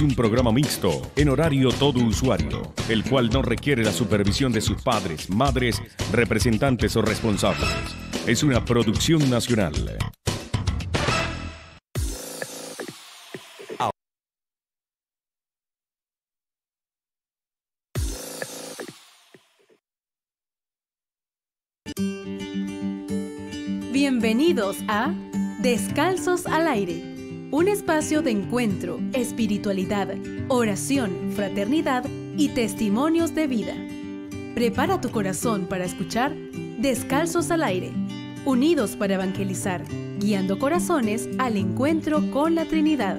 es un programa mixto, en horario todo usuario, el cual no requiere la supervisión de sus padres, madres, representantes o responsables. Es una producción nacional. Bienvenidos a Descalzos al Aire, un espacio de encuentro, espiritualidad, oración, fraternidad y testimonios de vida. Prepara tu corazón para escuchar Descalzos al Aire, unidos para evangelizar, guiando corazones al encuentro con la Trinidad.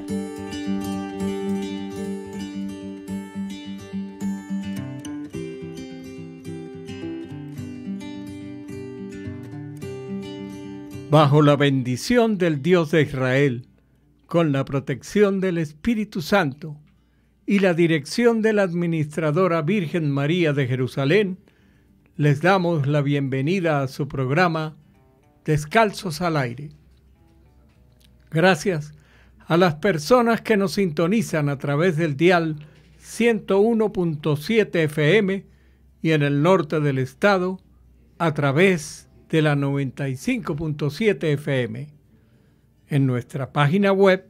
Bajo la bendición del Dios de Israel, con la protección del Espíritu Santo y la dirección de la Administradora Virgen María de Jerusalén, les damos la bienvenida a su programa Descalzos al Aire. Gracias a las personas que nos sintonizan a través del dial 101.7 FM y en el norte del estado a través de la 95.7 FM. En nuestra página web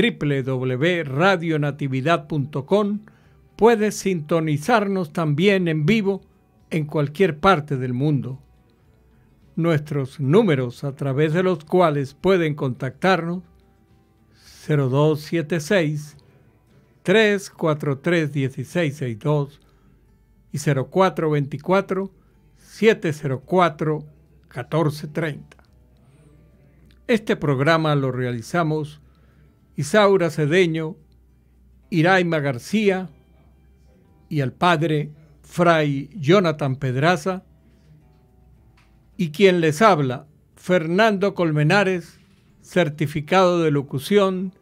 www.radionatividad.com puedes sintonizarnos también en vivo en cualquier parte del mundo. Nuestros números a través de los cuales pueden contactarnos: 0276-343-1662 y 0424-704-1430. Este programa lo realizamos Isaura Cedeño, Iraima García y el padre Fray Jonathan Pedraza, y quien les habla, Fernando Colmenares, certificado de locución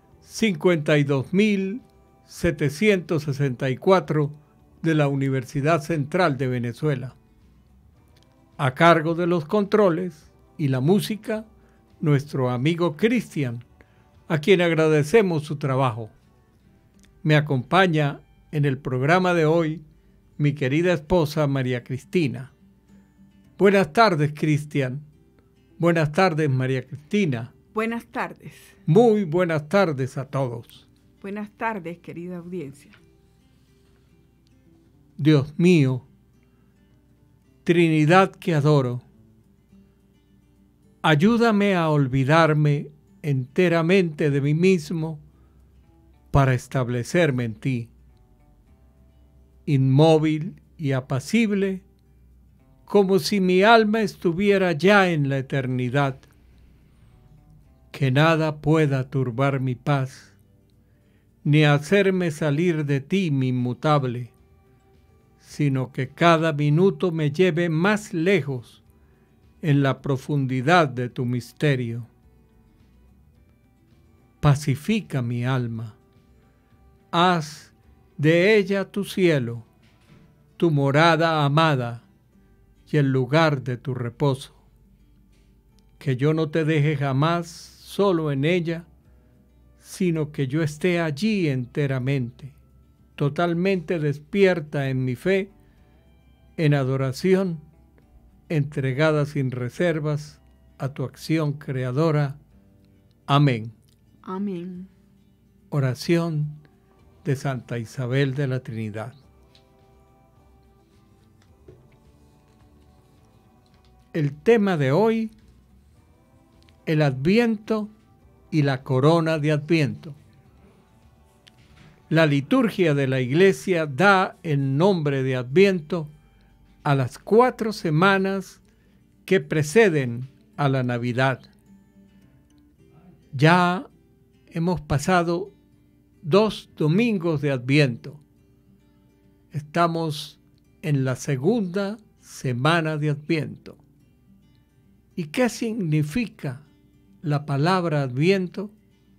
52.764 de la Universidad Central de Venezuela. A cargo de los controles y la música, nuestro amigo Cristian, a quien agradecemos su trabajo. Me acompaña en el programa de hoy mi querida esposa María Cristina. Buenas tardes, Cristian. Buenas tardes, María Cristina. Buenas tardes. Muy buenas tardes a todos. Buenas tardes, querida audiencia. Dios mío, Trinidad que adoro, ayúdame a olvidarme enteramente de mí mismo para establecerme en ti, inmóvil y apacible, como si mi alma estuviera ya en la eternidad. Que nada pueda turbar mi paz, ni hacerme salir de ti, mi inmutable, sino que cada minuto me lleve más lejos en la profundidad de tu misterio. Pacifica mi alma, haz de ella tu cielo, tu morada amada y el lugar de tu reposo. Que yo no te deje jamás solo en ella, sino que yo esté allí enteramente, totalmente despierta en mi fe, en adoración, entregada sin reservas a tu acción creadora. Amén. Amén. Oración de Santa Isabel de la Trinidad. El tema de hoy: el Adviento y la corona de Adviento. La liturgia de la Iglesia da el nombre de Adviento a las 4 semanas que preceden a la Navidad. Ya hemos pasado 2 domingos de Adviento. Estamos en la segunda semana de Adviento. ¿Y qué significa la palabra Adviento?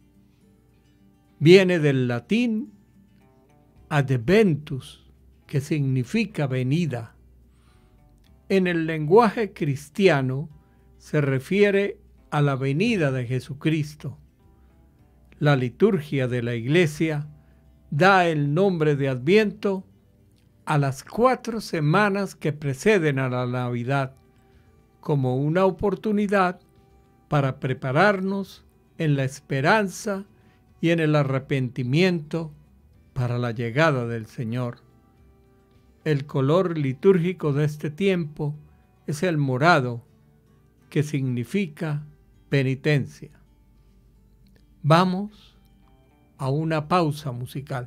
Viene del latín adventus, que significa venida. En el lenguaje cristiano se refiere a la venida de Jesucristo. La liturgia de la Iglesia da el nombre de Adviento a las 4 semanas que preceden a la Navidad, como una oportunidad para prepararnos en la esperanza y en el arrepentimiento para la llegada del Señor. El color litúrgico de este tiempo es el morado, que significa penitencia. Vamos a una pausa musical.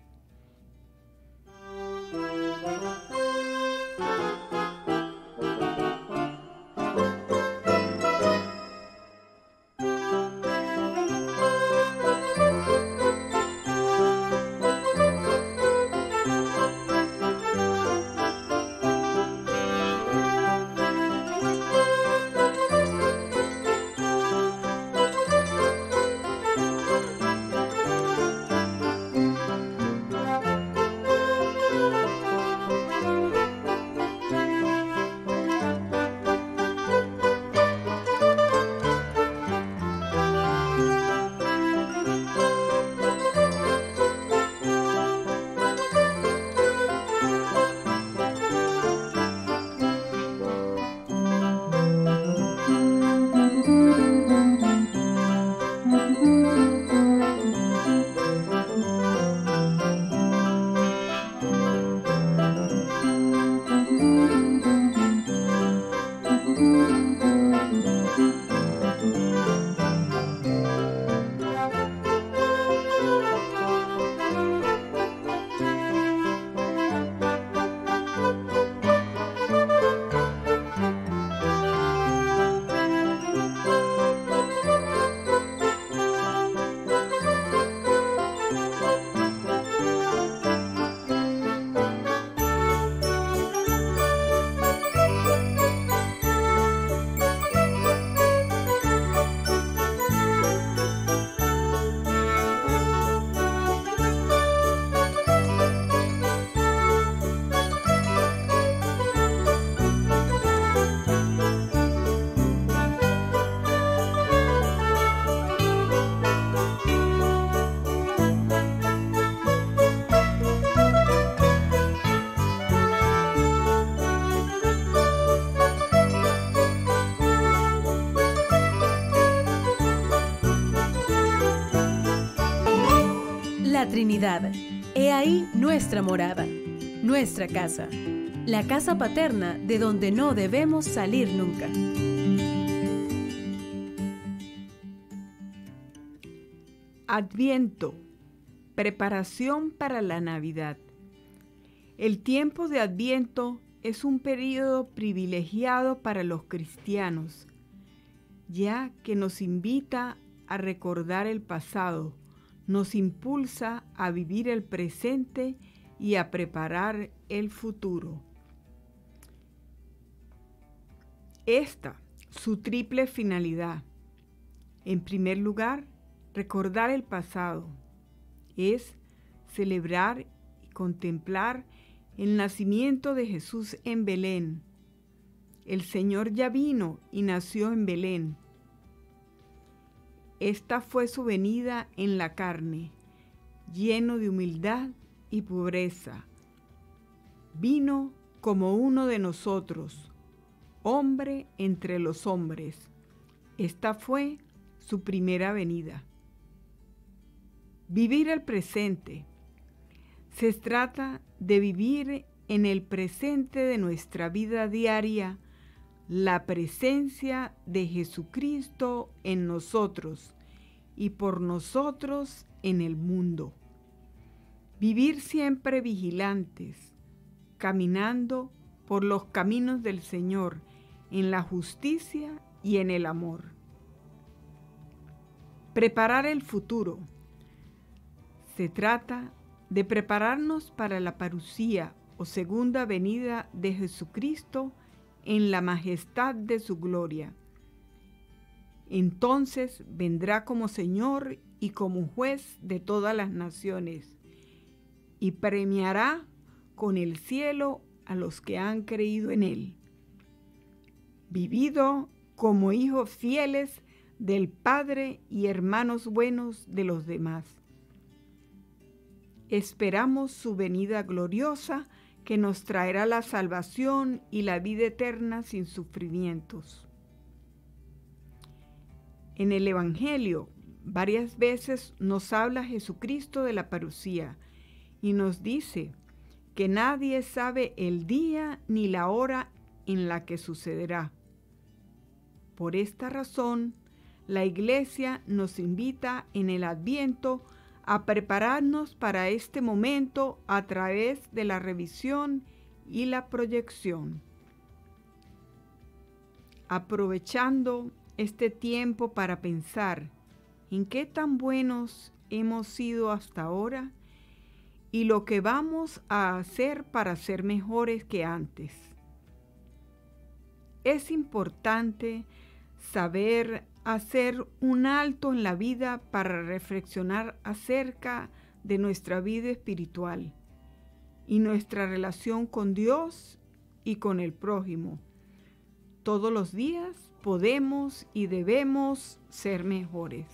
La Trinidad, he ahí nuestra morada, nuestra casa, la casa paterna de donde no debemos salir nunca. Adviento, preparación para la Navidad. El tiempo de Adviento es un período privilegiado para los cristianos, ya que nos invita a recordar el pasado, nos impulsa a vivir el presente y a preparar el futuro. Esta, su triple finalidad. En primer lugar, recordar el pasado. Es celebrar y contemplar el nacimiento de Jesús en Belén. El Señor ya vino y nació en Belén. Esta fue su venida en la carne, lleno de humildad y pobreza. Vino como uno de nosotros, hombre entre los hombres. Esta fue su primera venida. Vivir el presente. Se trata de vivir en el presente de nuestra vida diaria la presencia de Jesucristo en nosotros y por nosotros en el mundo. Vivir siempre vigilantes, caminando por los caminos del Señor en la justicia y en el amor. Preparar el futuro. Se trata de prepararnos para la parucía o segunda venida de Jesucristo en la majestad de su gloria. Entonces vendrá como Señor y como juez de todas las naciones y premiará con el cielo a los que han creído en Él. Vivido como hijos fieles del Padre y hermanos buenos de los demás. esperamos su venida gloriosa que nos traerá la salvación y la vida eterna sin sufrimientos. En el Evangelio, varias veces nos habla Jesucristo de la parucía y nos dice que nadie sabe el día ni la hora en la que sucederá. Por esta razón, la Iglesia nos invita en el Adviento a prepararnos para este momento a través de la revisión y la proyección. Aprovechando este tiempo para pensar en qué tan buenos hemos sido hasta ahora y lo que vamos a hacer para ser mejores que antes. Es importante saber hacer un alto en la vida para reflexionar acerca de nuestra vida espiritual y nuestra relación con Dios y con el prójimo. Todos los días podemos y debemos ser mejores.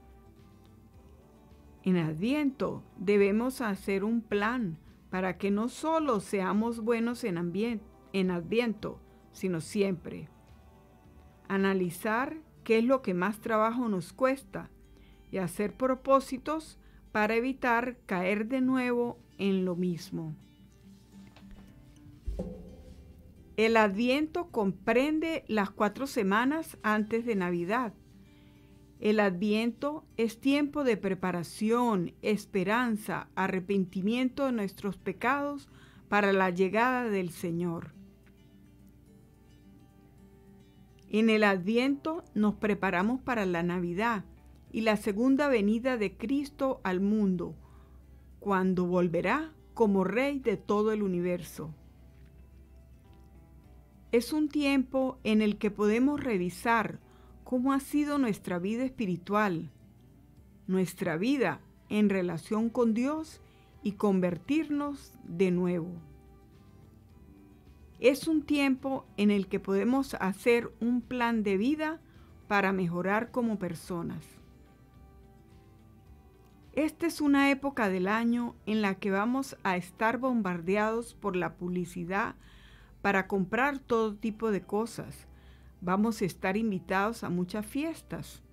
En Adviento debemos hacer un plan para que no solo seamos buenos en Adviento, sino siempre. Analizar qué es lo que más trabajo nos cuesta y hacer propósitos para evitar caer de nuevo en lo mismo. El Adviento comprende las 4 semanas antes de Navidad. El Adviento es tiempo de preparación, esperanza, arrepentimiento de nuestros pecados para la llegada del Señor. En el Adviento nos preparamos para la Navidad y la segunda venida de Cristo al mundo, cuando volverá como Rey de todo el universo. Es un tiempo en el que podemos revisar cómo ha sido nuestra vida espiritual, nuestra vida en relación con Dios y convertirnos de nuevo. Es un tiempo en el que podemos hacer un plan de vida para mejorar como personas. Esta es una época del año en la que vamos a estar bombardeados por la publicidad para comprar todo tipo de cosas. Vamos a estar invitados a muchas fiestas.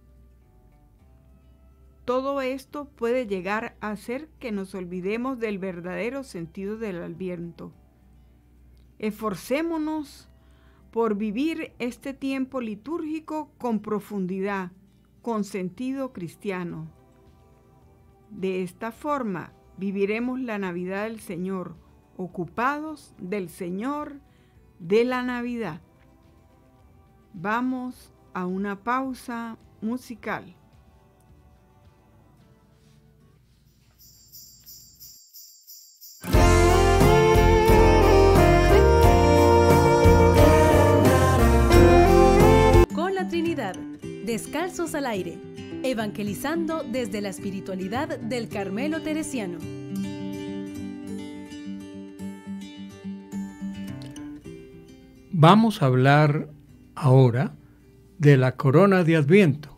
Todo esto puede llegar a hacer que nos olvidemos del verdadero sentido del Adviento. Esforcémonos por vivir este tiempo litúrgico con profundidad, con sentido cristiano. De esta forma viviremos la Navidad del Señor, ocupados del Señor de la Navidad. Vamos a una pausa musical. Con la Trinidad, descalzos al aire, evangelizando desde la espiritualidad del Carmelo teresiano. Vamos a hablar ahora de la corona de Adviento.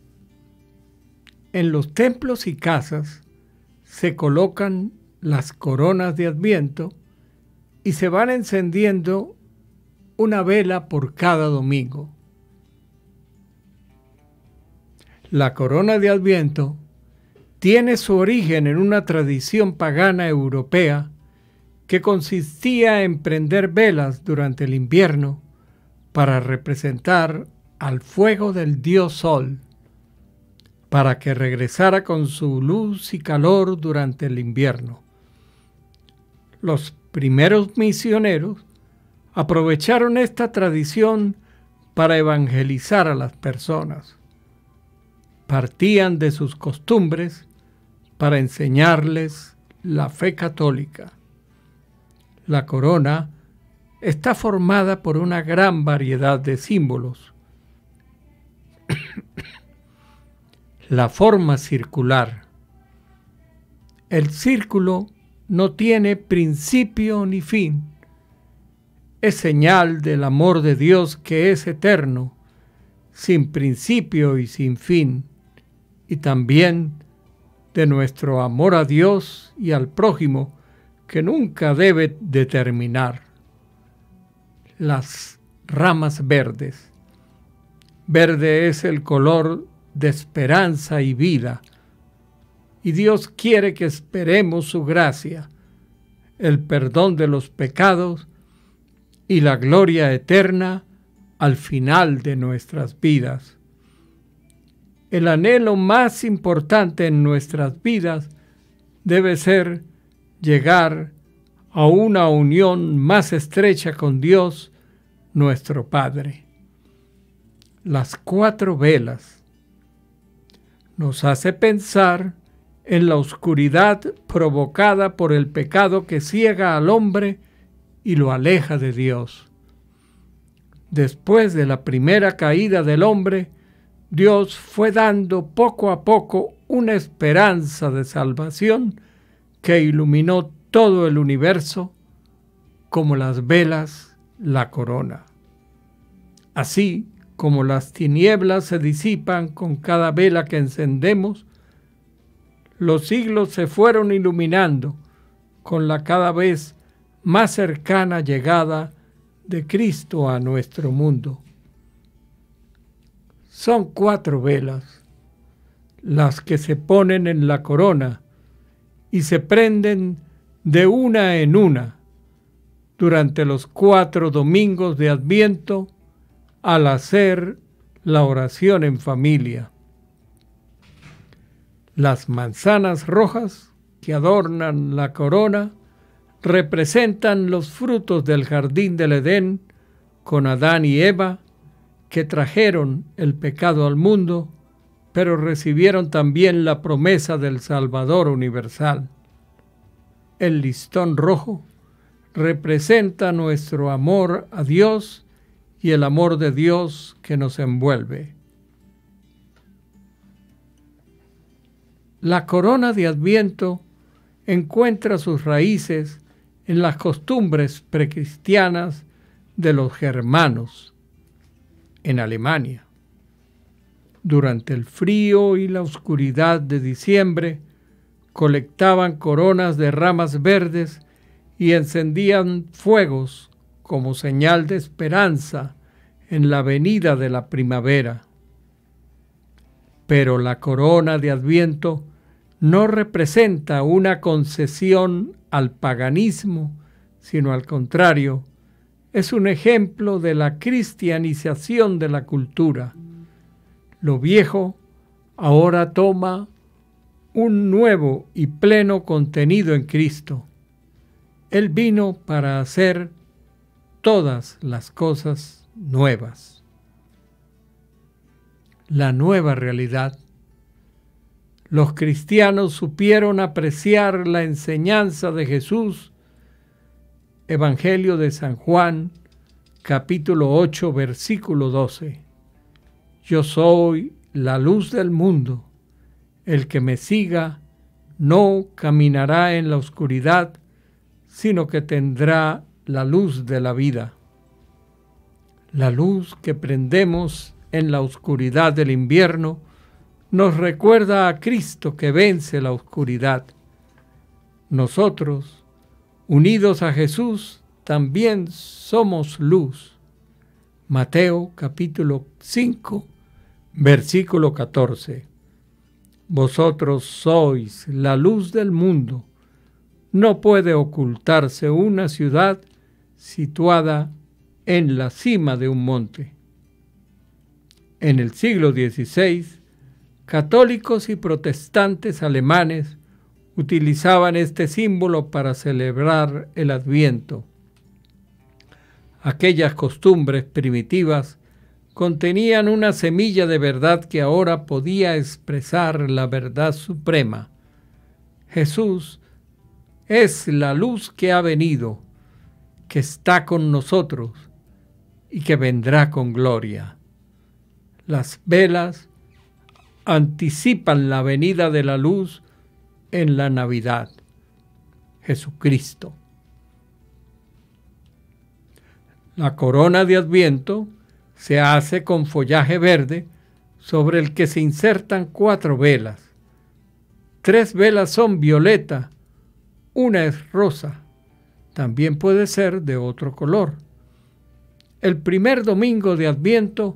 En los templos y casas se colocan las coronas de Adviento y se van encendiendo una vela por cada domingo. La corona de Adviento tiene su origen en una tradición pagana europea que consistía en prender velas durante el invierno para representar al fuego del dios Sol, para que regresara con su luz y calor durante el invierno. Los primeros misioneros aprovecharon esta tradición para evangelizar a las personas. Partían de sus costumbres para enseñarles la fe católica. La corona está formada por una gran variedad de símbolos. La forma circular. El círculo no tiene principio ni fin. Es señal del amor de Dios que es eterno, sin principio y sin fin, y también de nuestro amor a Dios y al prójimo, que nunca debe de terminar. Las ramas verdes. Verde es el color de esperanza y vida, y Dios quiere que esperemos su gracia, el perdón de los pecados y la gloria eterna al final de nuestras vidas. El anhelo más importante en nuestras vidas debe ser llegar a una unión más estrecha con Dios, nuestro Padre. Las 4 velas nos hace pensar en la oscuridad provocada por el pecado que ciega al hombre y lo aleja de Dios. Después de la primera caída del hombre, Dios fue dando poco a poco una esperanza de salvación que iluminó todo el universo como las velas la corona. Así como las tinieblas se disipan con cada vela que encendemos, los siglos se fueron iluminando con la cada vez más cercana llegada de Cristo a nuestro mundo. Son 4 velas, las que se ponen en la corona y se prenden de una en una durante los 4 domingos de Adviento al hacer la oración en familia. Las manzanas rojas que adornan la corona representan los frutos del jardín del Edén con Adán y Eva, que trajeron el pecado al mundo, pero recibieron también la promesa del Salvador universal. El listón rojo representa nuestro amor a Dios y el amor de Dios que nos envuelve. La corona de Adviento encuentra sus raíces en las costumbres precristianas de los germanos en Alemania. Durante el frío y la oscuridad de diciembre, colectaban coronas de ramas verdes y encendían fuegos como señal de esperanza en la venida de la primavera. Pero la corona de Adviento no representa una concesión al paganismo, sino al contrario, es un ejemplo de la cristianización de la cultura. Lo viejo ahora toma un nuevo y pleno contenido en Cristo. Él vino para hacer todas las cosas nuevas. La nueva realidad. Los cristianos supieron apreciar la enseñanza de Jesús. Evangelio de San Juan, capítulo 8, versículo 12. Yo soy la luz del mundo. El que me siga no caminará en la oscuridad, sino que tendrá la luz de la vida. La luz que prendemos en la oscuridad del invierno nos recuerda a Cristo que vence la oscuridad. Nosotros, unidos a Jesús, también somos luz. Mateo capítulo 5, versículo 14. Vosotros sois la luz del mundo. No puede ocultarse una ciudad situada en la cima de un monte. En el siglo XVI, católicos y protestantes alemanes utilizaban este símbolo para celebrar el Adviento. Aquellas costumbres primitivas contenían una semilla de verdad que ahora podía expresar la verdad suprema. Jesús es la luz que ha venido, que está con nosotros y que vendrá con gloria. Las velas anticipan la venida de la luz en la Navidad. Jesucristo. La corona de Adviento se hace con follaje verde sobre el que se insertan 4 velas. 3 velas son violeta, una es rosa. También puede ser de otro color. El primer domingo de Adviento,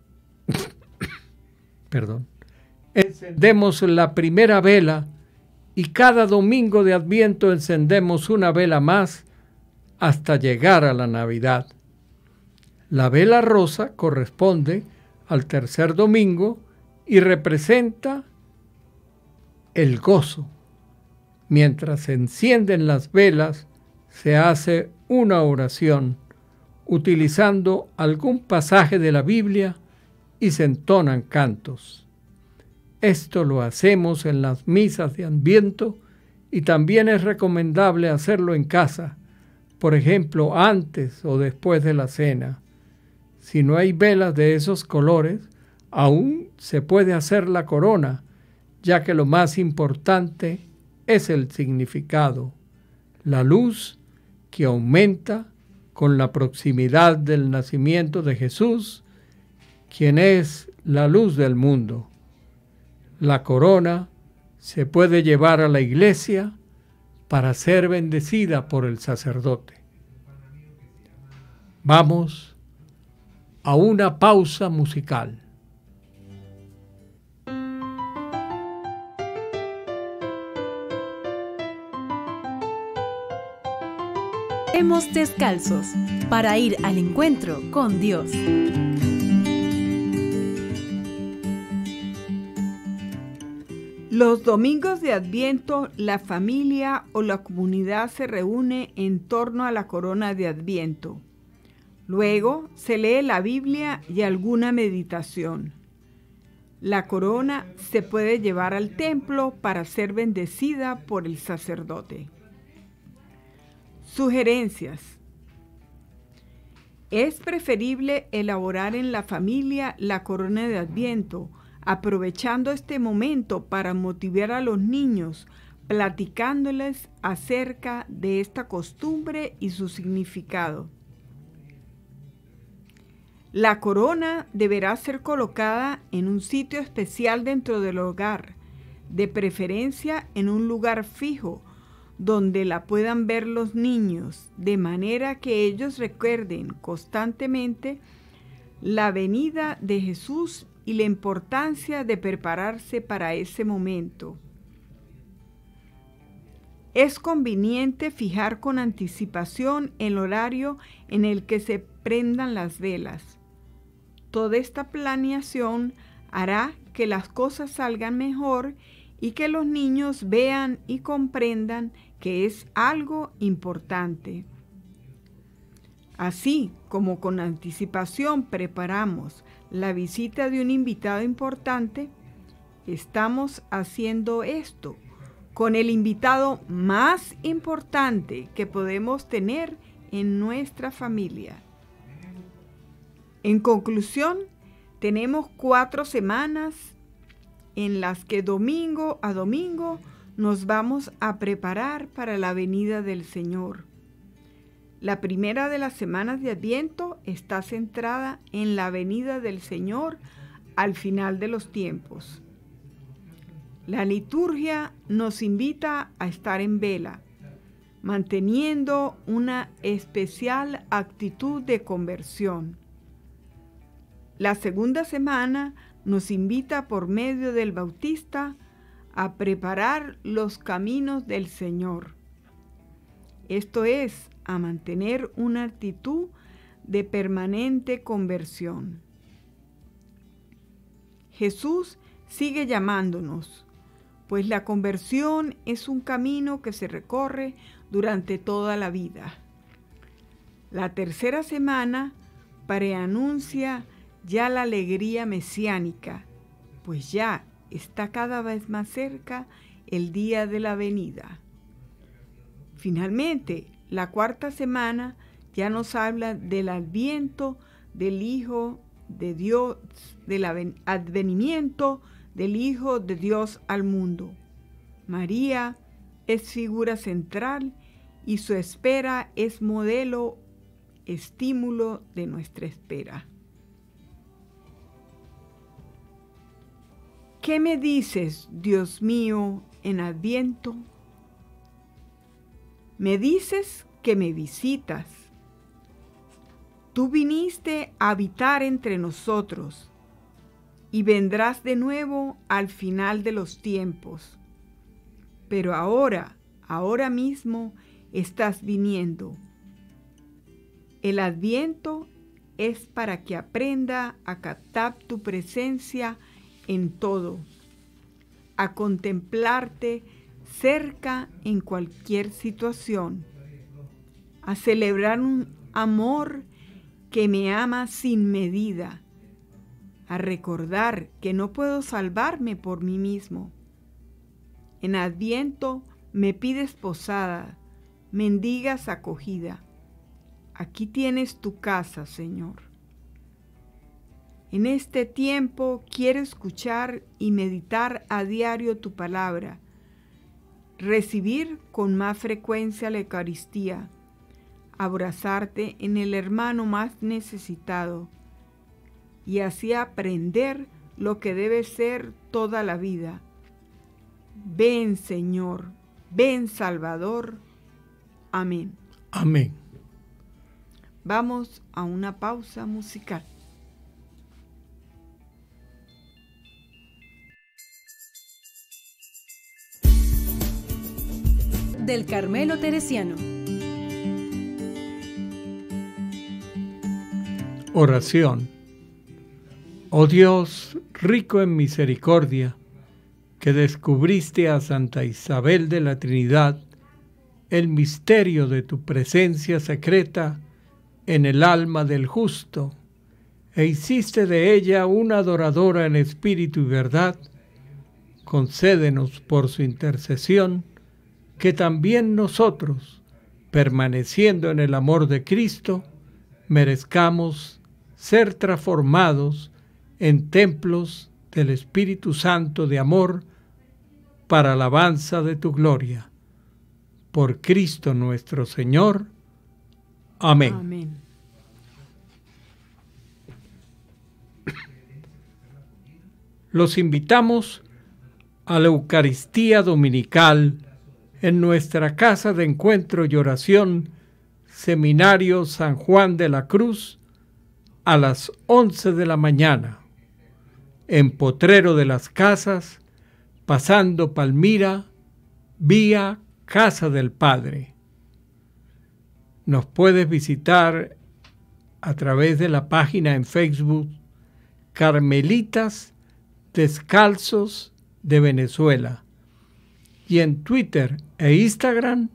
encendemos la primera vela y cada domingo de Adviento encendemos una vela más hasta llegar a la Navidad. La vela rosa corresponde al tercer domingo y representa el gozo. Mientras se encienden las velas, se hace una oración utilizando algún pasaje de la Biblia y se entonan cantos. Esto lo hacemos en las misas de Adviento y también es recomendable hacerlo en casa, por ejemplo, antes o después de la cena. Si no hay velas de esos colores, aún se puede hacer la corona, ya que lo más importante es el significado, la luz que aumenta con la proximidad del nacimiento de Jesús, quien es la luz del mundo. La corona se puede llevar a la iglesia para ser bendecida por el sacerdote. Vamos a una pausa musical. Estemos descalzos para ir al encuentro con Dios. Los domingos de Adviento, la familia o la comunidad se reúne en torno a la corona de Adviento. Luego se lee la Biblia y alguna meditación. La corona se puede llevar al templo para ser bendecida por el sacerdote. Sugerencias. Es preferible elaborar en la familia la corona de Adviento, aprovechando este momento para motivar a los niños, platicándoles acerca de esta costumbre y su significado. La corona deberá ser colocada en un sitio especial dentro del hogar, de preferencia en un lugar fijo, donde la puedan ver los niños, de manera que ellos recuerden constantemente la venida de Jesús y la importancia de prepararse para ese momento. Es conveniente fijar con anticipación el horario en el que se prendan las velas. Toda esta planeación hará que las cosas salgan mejor y que los niños vean y comprendan que es algo importante. Así como con anticipación preparamos la visita de un invitado importante, estamos haciendo esto con el invitado más importante que podemos tener en nuestra familia. En conclusión, tenemos 4 semanas en las que domingo a domingo nos vamos a preparar para la venida del Señor. La primera de las semanas de Adviento está centrada en la venida del Señor al final de los tiempos. La liturgia nos invita a estar en vela, manteniendo una especial actitud de conversión. La segunda semana nos invita por medio del Bautista a preparar los caminos del Señor. Esto es, a mantener una actitud de permanente conversión. Jesús sigue llamándonos, pues la conversión es un camino que se recorre durante toda la vida. La tercera semana preanuncia ya la alegría mesiánica, pues ya está cada vez más cerca el día de la venida. Finalmente, la cuarta semana ya nos habla del adviento del Hijo de Dios, del advenimiento del Hijo de Dios al mundo. María es figura central y su espera es modelo, estímulo de nuestra espera. ¿Qué me dices, Dios mío, en Adviento, me dices que me visitas. Tú viniste a habitar entre nosotros y vendrás de nuevo al final de los tiempos. Pero ahora mismo estás viniendo. El Adviento es para que aprenda a captar tu presencia en todo, a contemplarte cerca en cualquier situación, a celebrar un amor que me ama sin medida, a recordar que no puedo salvarme por mí mismo. En Adviento me pides posada, mendigas acogida. Aquí tienes tu casa, Señor. En este tiempo quiero escuchar y meditar a diario tu palabra, recibir con más frecuencia la Eucaristía, abrazarte en el hermano más necesitado y así aprender lo que debe ser toda la vida. Ven, Señor, ven, Salvador. Amén. Amén. Vamos a una pausa musical. Del Carmelo Teresiano. Oración. Oh Dios, rico en misericordia, que descubriste a Santa Isabel de la Trinidad el misterio de tu presencia secreta en el alma del justo, e hiciste de ella una adoradora en espíritu y verdad, concédenos por su intercesión que también nosotros, permaneciendo en el amor de Cristo, merezcamos ser transformados en templos del Espíritu Santo de amor para alabanza de tu gloria. Por Cristo nuestro Señor. Amén. Amén. Los invitamos a la Eucaristía Dominical en nuestra casa de encuentro y oración, Seminario San Juan de la Cruz, a las 11 de la mañana, en Potrero de las Casas, pasando Palmira, vía Casa del Padre. Nos puedes visitar a través de la página en Facebook Carmelitas Descalzos de Venezuela y en Twitter e Instagram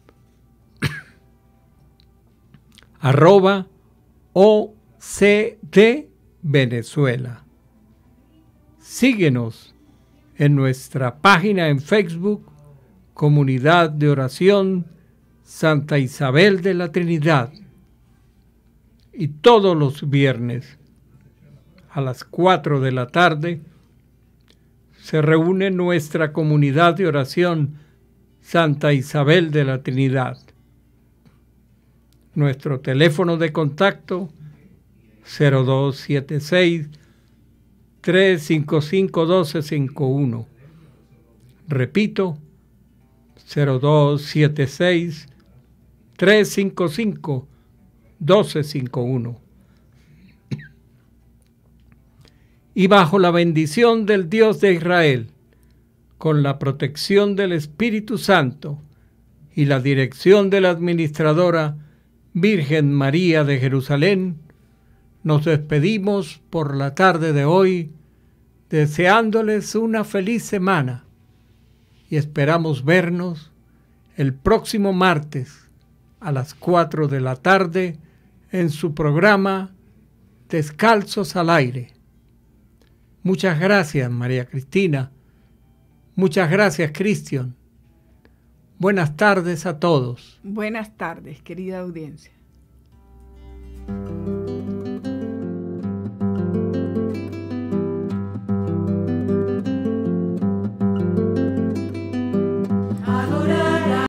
@OCD Venezuela. Síguenos en nuestra página en Facebook Comunidad de Oración Santa Isabel de la Trinidad. Y todos los viernes a las 4 de la tarde se reúne nuestra comunidad de oración Santa Isabel de la Trinidad. Nuestro teléfono de contacto 0276-355-1251. Repito, 0276-355-1251. Y bajo la bendición del Dios de Israel, con la protección del Espíritu Santo y la dirección de la administradora Virgen María de Jerusalén, nos despedimos por la tarde de hoy, deseándoles una feliz semana y esperamos vernos el próximo martes a las 4 de la tarde en su programa Descalzos al Aire. Muchas gracias, María Cristina. Muchas gracias, Cristian. Buenas tardes a todos. Buenas tardes, querida audiencia.